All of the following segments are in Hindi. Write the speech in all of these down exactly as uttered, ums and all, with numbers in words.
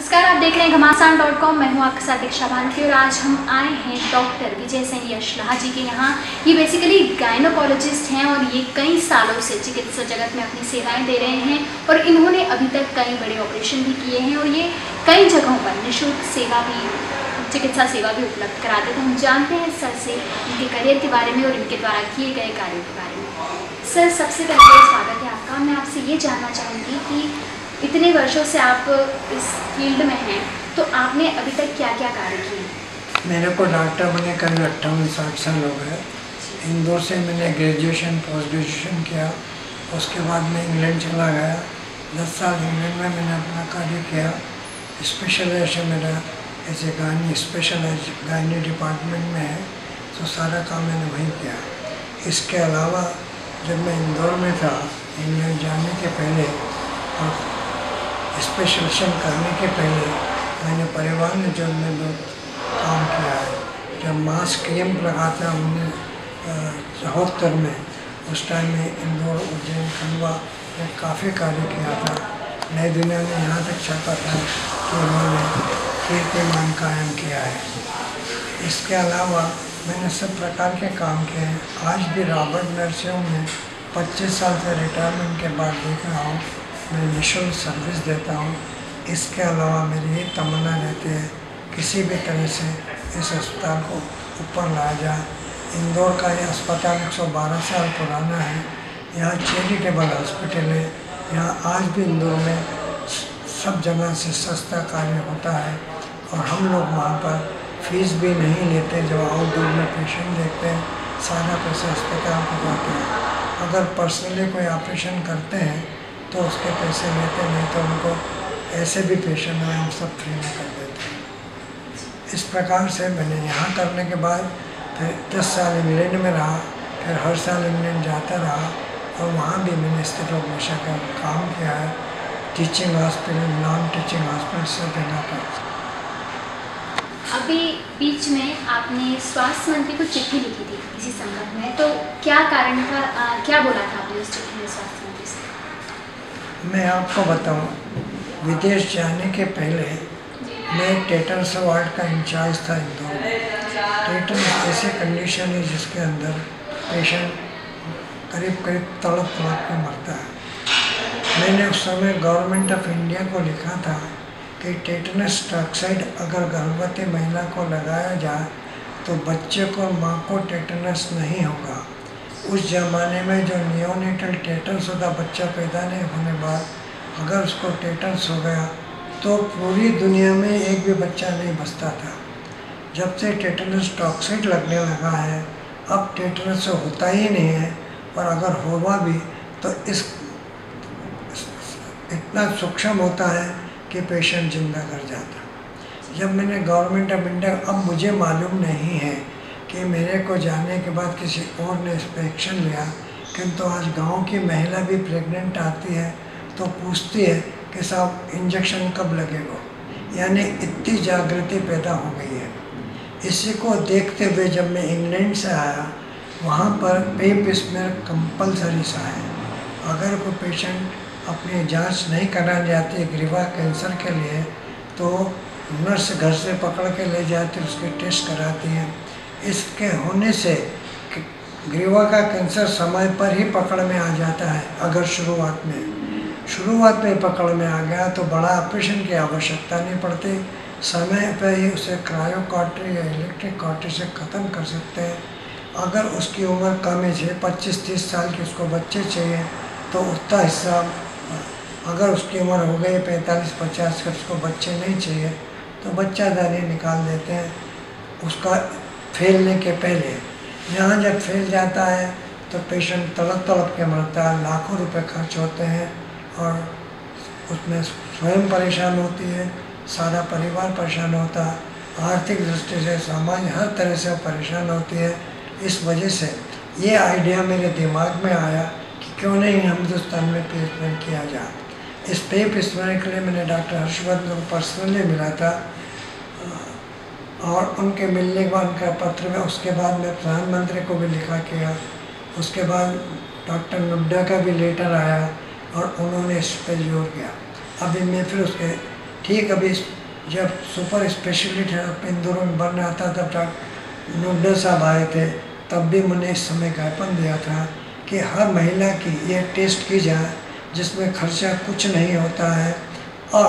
नमस्कार, आप देख रहे हैं घमासान डॉट कॉम। मैं हूं आपके साथ दीक्षा भानुकी और आज हम आए हैं डॉक्टर विजय सेन यशलाह जी के यहाँ। ये बेसिकली गायनोकोलॉजिस्ट हैं और ये कई सालों से चिकित्सा जगत में अपनी सेवाएं दे रहे हैं और इन्होंने अभी तक कई बड़े ऑपरेशन भी किए हैं और ये कई जगहों पर निःशुल्क सेवा भी चिकित्सा सेवा भी उपलब्ध कराते थे। हम जानते हैं सर से इनके करियर के बारे में और इनके द्वारा किए गए कार्यों के बारे में। सर, सबसे पहले स्वागत है आपका। मैं आपसे ये जानना चाहूँगी कि इतने वर्षों से आप इस फील्ड में हैं, तो आपने अभी तक क्या क्या कार्य किए? मेरे को डॉक्टर बने करीब अट्ठावन साठ साल हो गए। इंदौर से मैंने ग्रेजुएशन पोस्ट ग्रेजुएशन किया, उसके बाद मैं इंग्लैंड चला गया। दस साल इंग्लैंड में मैंने अपना कार्य किया। स्पेशलाइजेशन मेरा ऐसे गायनी स्पेशलाइज गायनी डिपार्टमेंट में है, तो सारा काम मैंने वहीं किया। इसके अलावा जब मैं इंदौर में था, इंग्लैंड जाने के पहले और स्पेशलाइजेशन करने के पहले मैंने परिवार में जो मैं काम किया है। जब मास कैंप लगाता हमने चौहत्तर में, उस टाइम में इंदौर, उज्जैन, खंडवा में काफ़ी कार्य किया था। नई दुनिया में यहाँ तक छपा था कि उन्होंने कीर्तिमान कायम किया है। इसके अलावा मैंने सब प्रकार के काम किए हैं। आज भी रॉबर्ट नर्सिंग होम में पच्चीस साल से रिटायरमेंट के बाद देख रहा हूँ, मैं निःशुल्क सर्विस देता हूँ। इसके अलावा मेरी ये तमन्ना रहती है किसी भी तरह से इस अस्पताल को ऊपर लाया जाए। इंदौर का ये अस्पताल एक सौ बारह साल पुराना है। यहाँ चैरिटेबल हॉस्पिटल है। यहाँ आज भी इंदौर में सब जगह से सस्ता कार्य होता है और हम लोग वहाँ पर फीस भी नहीं लेते। जब आउटडोर में पेशेंट देखते हैं, सारा पैसा अस्पताल को जाता है। अगर पर्सनली कोई ऑपरेशन करते हैं तो उसके पैसे लेते, नहीं तो उनको ऐसे भी पेशेंट हैं हम सब फ्री में कर देते हैं। इस प्रकार से मैंने यहाँ करने के बाद फिर दस साल इंग्लैंड में रहा, फिर हर साल इंग्लैंड जाता रहा और वहाँ भी मैंने स्थित हमेशा का काम किया है। Teaching hospital, non teaching hospital सब जगह पर। अभी बीच में आपने स्वास्थ्य मंत्री को चिट्ठी लिखी थी इसी संदर्भ में, तो क्या कारण था, आ, क्या बोला था आपने उस चिट्ठी में स्वास्थ्य मंत्री से? मैं आपको बताऊं, विदेश जाने के पहले मैं टेटनस वार्ड का इंचार्ज था इंदौर में। टेटनस ऐसी कंडीशन है जिसके अंदर पेशेंट करीब करीब तड़प तड़प के मरता है। मैंने उस समय गवर्नमेंट ऑफ इंडिया को लिखा था कि टेटनस टॉक्साइड अगर गर्भवती महिला को लगाया जाए तो बच्चे को, माँ को टेटनस नहीं होगा। उस ज़माने में जो नियोनेटल टेटन्स होता, बच्चा पैदा नहीं होने बाद अगर उसको टेटन्स हो गया तो पूरी दुनिया में एक भी बच्चा नहीं बचता था। जब से टेटनस टॉक्साइड लगने लगा है, अब टेटनस होता ही नहीं है, और अगर होगा भी तो इस इतना सूक्ष्म होता है कि पेशेंट जिंदा कर जाता। जब मैंने गवर्नमेंट ऑफ इंडिया, अब मुझे मालूम नहीं है कि मेरे को जाने के बाद किसी और ने इस पर एक्शन लिया, किंतु आज गांव की महिला भी प्रेग्नेंट आती है तो पूछती है कि साहब इंजेक्शन कब लगेगा। यानी इतनी जागृति पैदा हो गई है। इसी को देखते हुए जब मैं इंग्लैंड से आया, वहाँ पर पेप स्मेयर कंपलसरी सा है। अगर कोई पेशेंट अपनी जांच नहीं कराने जाती है ग्रीवा कैंसर के लिए, तो नर्स घर से पकड़ के ले जाती है, उसके टेस्ट कराती है। इसके होने से ग्रीवा का कैंसर समय पर ही पकड़ में आ जाता है। अगर शुरुआत में शुरुआत में पकड़ में आ गया तो बड़ा ऑपरेशन की आवश्यकता नहीं पड़ती। समय पर ही उसे क्रायोकॉटरी या इलेक्ट्रिक कॉटरी से ख़त्म कर सकते हैं। अगर उसकी उम्र कम है, पच्चीस तीस साल की, उसको बच्चे चाहिए तो उतना हिस्सा, अगर उसकी उम्र हो गई पैंतालीस पचास का, उसको बच्चे नहीं चाहिए तो बच्चादानी निकाल देते हैं उसका फैलने के पहले। यहाँ जब फैल जाता है तो पेशेंट तड़प तड़प के मरता है, लाखों रुपए खर्च होते हैं और उसमें स्वयं परेशान होती है, सारा परिवार परेशान होता है, आर्थिक दृष्टि से, समाज हर तरह से परेशान होती है। इस वजह से ये आइडिया मेरे दिमाग में आया कि क्यों नहीं हिंदुस्तान में पेशमेंट किया जाए। इस पेप स्मेयर के लिए मैंने डॉक्टर हर्षवर्धन को पर्सनली मिला था और उनके मिलने के बाद उनका पत्र में, उसके बाद मैं प्रधानमंत्री को भी लिखा किया। उसके बाद डॉक्टर नड्डा का भी लेटर आया और उन्होंने इस पर जोर किया। अभी मैं फिर उसके ठीक अभी जब सुपर स्पेशलिटी इंदौर में बन रहा था तब डॉक्टर नोडा साहब आए थे, तब भी मैंने इस समय ज्ञापन दिया था कि हर महिला की यह टेस्ट की जाए जिसमें खर्चा कुछ नहीं होता है और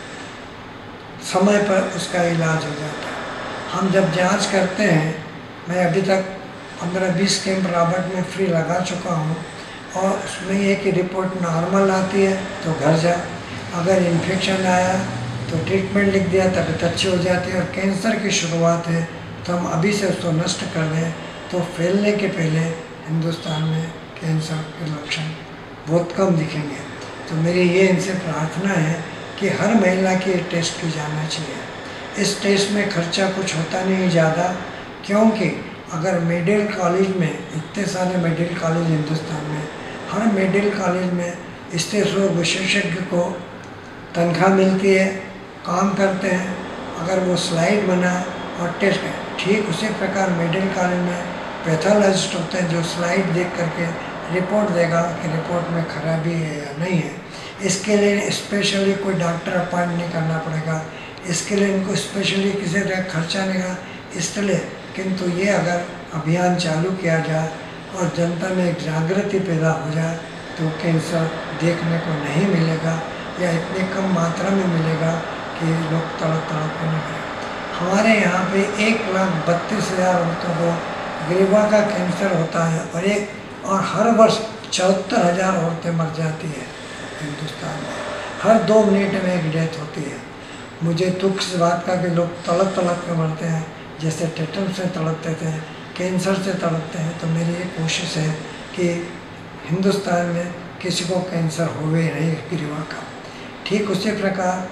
समय पर उसका इलाज हो जाता है। हम जब जांच करते हैं, मैं अभी तक पंद्रह बीस कैंप रॉबर्ट में फ्री लगा चुका हूँ और उसमें ये कि रिपोर्ट नॉर्मल आती है तो घर जा, अगर इन्फेक्शन आया तो ट्रीटमेंट लिख दिया, तबीयत अच्छी हो जाती है। और कैंसर की शुरुआत है तो हम अभी से उसको नष्ट कर दें तो फैलने के पहले हिंदुस्तान में कैंसर के लक्षण बहुत कम दिखेंगे। तो मेरी ये इनसे प्रार्थना है कि हर महिला की टेस्ट की जाना चाहिए। इस टेस्ट में खर्चा कुछ होता नहीं ज़्यादा, क्योंकि अगर मेडिकल कॉलेज में, इतने सारे मेडिकल कॉलेज हिंदुस्तान में, हर मेडिकल कॉलेज में स्त्रीरोग रोग विशेषज्ञ को तनख्वाह मिलती है, काम करते हैं, अगर वो स्लाइड बनाए और टेस्ट करें, ठीक उसी प्रकार मेडिकल कॉलेज में पैथोलॉजिस्ट होते हैं जो स्लाइड देख करके रिपोर्ट देगा कि रिपोर्ट में खराबी है या नहीं है। इसके लिए स्पेशली कोई डॉक्टर अपॉइंट नहीं करना पड़ेगा, इसके लिए इनको स्पेशली किसी तरह खर्चा नहीं का इसलिए। किंतु ये अगर अभियान चालू किया जाए और जनता में एक जागृति पैदा हो जाए तो कैंसर देखने को नहीं मिलेगा या इतनी कम मात्रा में मिलेगा कि लोग तड़प तड़प कर नहीं। हमारे यहाँ पे एक लाख बत्तीस हज़ार औरतों को ग्रीवा का कैंसर होता है और एक और हर वर्ष चौहत्तर हज़ार औरतें मर जाती है हिंदुस्तान में। हर दो मिनट में एक डेथ होती है। मुझे दुख इस बात का कि लोग तड़प तड़प के मरते हैं, जैसे टेटम से तड़पते थे, कैंसर से तड़पते हैं। तो मेरी ये कोशिश है कि हिंदुस्तान में किसी को कैंसर होवे नहीं ग्रीवा का। ठीक उसी प्रकार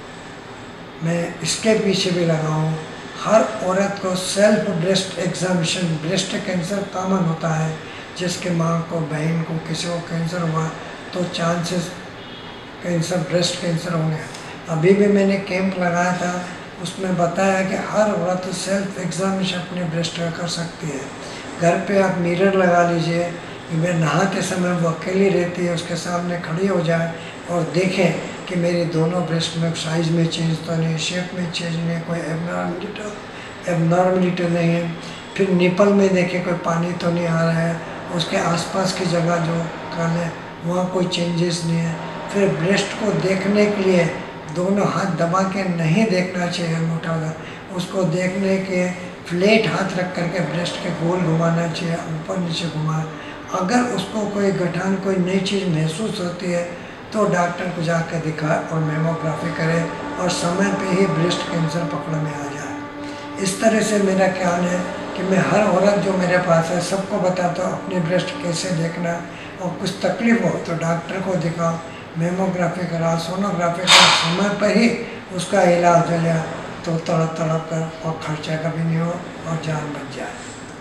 मैं इसके पीछे भी लगा हूँ, हर औरत को self breast examination, breast cancer common होता है, जिसके माँ को, बहन को, किसी को कैंसर हुआ तो चांसेस कैंसर, ब्रेस्ट कैंसर होंगे। अभी भी मैंने कैंप लगाया था, उसमें बताया कि हर औरत सेल्फ एग्जामिनेशन अपने ब्रेस्ट का कर सकती है। घर पे आप मिरर लगा लीजिए, मैं नहाते समय वो अकेली रहती है, उसके सामने खड़ी हो जाए और देखें कि मेरे दोनों ब्रेस्ट में साइज़ में चेंज तो नहीं, शेप में चेंज नहीं, कोई एबनॉर्मलिटी एबनॉर्मलिटी नहीं है। फिर निपल में देखें कोई पानी तो नहीं आ रहा है, उसके आसपास की जगह जो काले वहाँ कोई चेंजेस नहीं है। फिर ब्रेस्ट को देखने के लिए दोनों हाथ दबा के नहीं देखना चाहिए मोटा होगा, उसको देखने के फ्लैट हाथ रख करके ब्रेस्ट के गोल घुमाना चाहिए, ऊपर नीचे घुमा। अगर उसको कोई गठान, कोई नई चीज़ महसूस होती है तो डॉक्टर को जाकर दिखाए और मेमोग्राफी करे और समय पे ही ब्रेस्ट कैंसर पकड़ में आ जाए। इस तरह से मेरा ख्याल है कि मैं हर औरत जो मेरे पास है सबको बताता हूँ अपनी ब्रेस्ट कैसे देखना, और कुछ तकलीफ हो तो डॉक्टर को दिखाओ, मेमोग्राफी करा, सोनोग्राफी करा, समय पर ही उसका इलाज हो जाए तो तड़प तड़प कर और खर्चा कभी नहीं हो और जान बच जाए।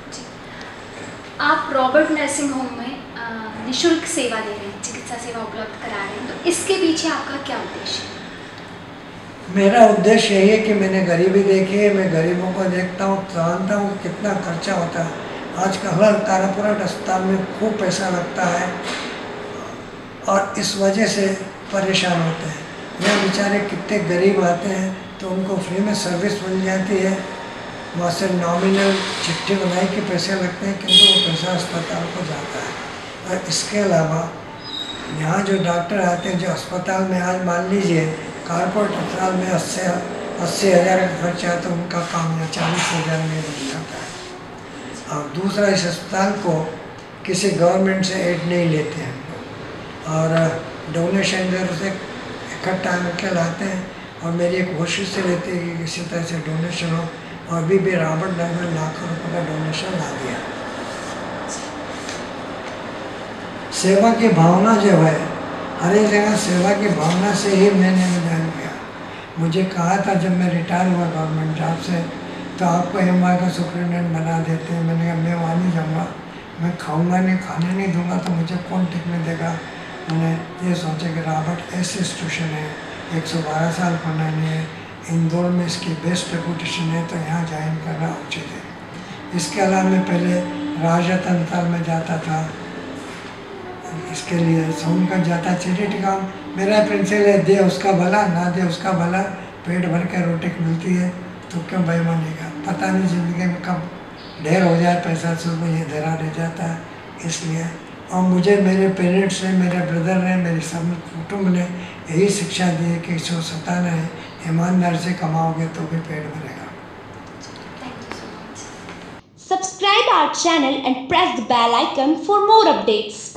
आप रॉबर्ट नर्सिंग होम में निःशुल्क सेवा दे रहे हैं, चिकित्सा सेवा उपलब्ध करा रहे हैं, तो इसके पीछे आपका क्या उद्देश्य है? मेरा उद्देश्य यही है कि मैंने गरीबी देखी है, मैं गरीबों को देखता हूँ, जानता हूँ कितना खर्चा होता है। आज का हर कारपोरेट अस्पताल में खूब पैसा लगता है और इस वजह से परेशान होते हैं। यहाँ बेचारे कितने गरीब आते हैं तो उनको फ्री में सर्विस मिल जाती है, वहाँ से नॉमिनल चिट्ठी बनाई के पैसे लगते हैं, किंतु वो पैसा अस्पताल को जाता है। और इसके अलावा यहाँ जो डॉक्टर आते हैं, जो अस्पताल में आज मान लीजिए कारपोरेट अस्पताल में अस्सी अस्सी हज़ार का खर्चा है तो उनका काम यहाँ चालीस हज़ार में बन जाता है। और दूसरा, इस अस्पताल को किसी गवर्नमेंट से एड नहीं लेते हैं और डोनेशन इधर से इकट्ठा करके लाते हैं और मेरी एक कोशिश से रहती है कि किसी तरह से डोनेशन हो, और अभी भी रॉबर्ट नगर में लाखों रुपये का डोनेशन ला दिया। सेवा की भावना जो है, हर एक जगह सेवा की भावना से ही मैंने निदान किया। मुझे कहा था जब मैं रिटायर हुआ गवर्नमेंट जॉब से तो आपको एम आई का सुप्रिटेंडेंट बना देते हैं। मैंने कहा मैं वहाँ नहीं जाऊँगा, मैं खाऊंगा नहीं, खाने नहीं दूंगा तो मुझे कौन टिकने देगा। मैंने ये सोचा कि रॉबर्ट ऐसी इंस्टीट्यूशन है, एक सौ बारह साल पुरानी है, इंदौर में इसकी बेस्ट रेपुटेशन है, तो यहाँ ज्वाइन करना उचित है। इसके अलावा मैं पहले राजरतन अस्पताल में जाता था, इसके लिए साउंड का ज़्यादा चैरिटी काम मेरा प्रिंसिपल है, दे उसका भला ना दे उसका भला, पेट भर के रोटी मिलती है तो क्यों बेईमानी का, पता नहीं ज़िंदगी में कब ढेर हो जाए पैसा से ये धरा रह जाता है। इसलिए और मुझे मेरे पेरेंट्स ने, मेरे ब्रदर ने, मेरे सब कुटुंब ने यही शिक्षा दी है कि इसको सताना है, ईमानदार से कमाओगे तो भी पेट भरेगा। Subscribe our channel and press the bell icon for more updates.